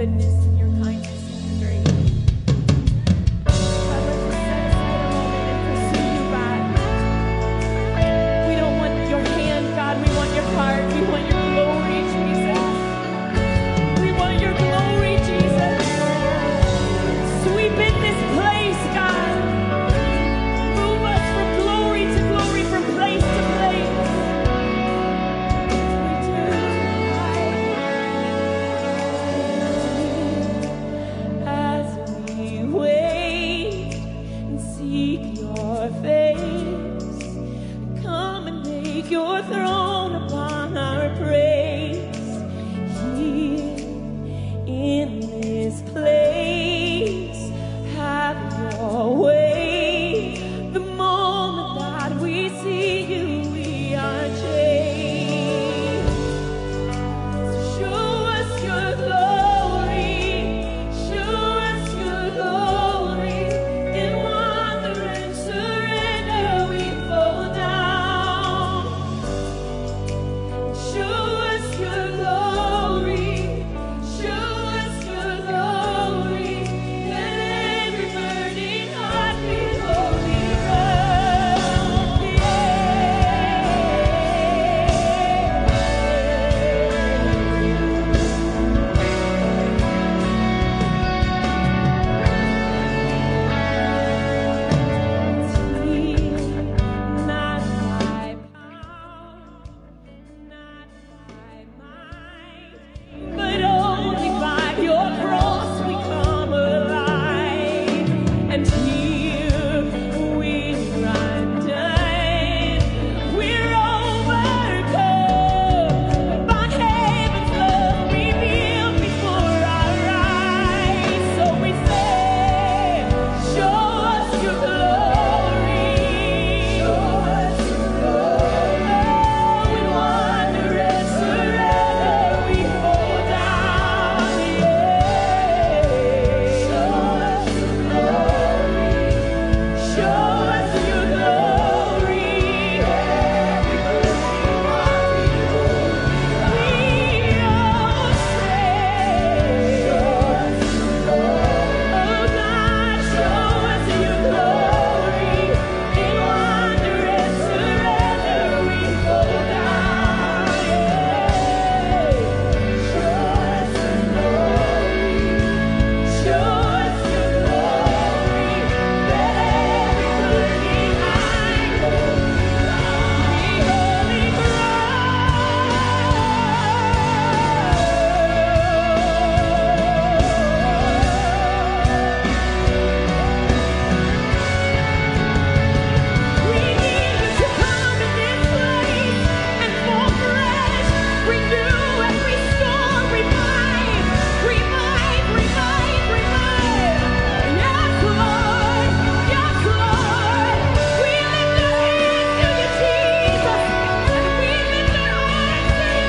goodness and your kindness and your grace. God, let's just set aside a moment and pursue you, God. We don't want your hand, God. We want your heart. We want your glory, Jesus. We want your glory, Jesus. Sweep in this place, God. Move us from glory to glory, from place to place. As we wait and seek your face, come and make your throne upon our praise. Here in this place, have your way. The moment that we see you, we are changed. Show us your glory. Show us your glory. In wonder and surrender, we fall down. Show us your glory. Show us your glory. Let every burning heart be holy ground. Not by power, not by might, but only by your cross we come alive. And here we're undone, we're overcome by heaven's love revealed before our eyes. So we say, show us your glory. Show us your glory. Oh, in wonder and surrender, we fall down. Yeah. Show us your glory. Show us your glory. Every burning heart be holy. We all say, show us your glory. Oh God, show us your glory. In wonder and surrender, we fall down. Yeah. Show us your glory. Show us your glory. Let every burning heart be holy ground. We need you to come in this place and fall fresh, renew and restore, revive, revive, revive, revive. Yes, Lord, yes, Lord. We lift our hands to you, Jesus, and we lift our hearts to you,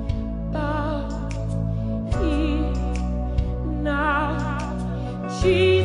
Jesus.